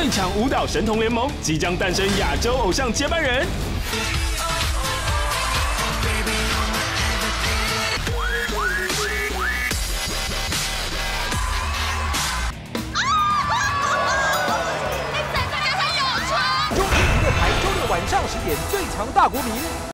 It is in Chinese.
最强舞蹈神童联盟即将诞生亚洲偶像接班人。 中视娱乐台周六晚上10点，最强大国民。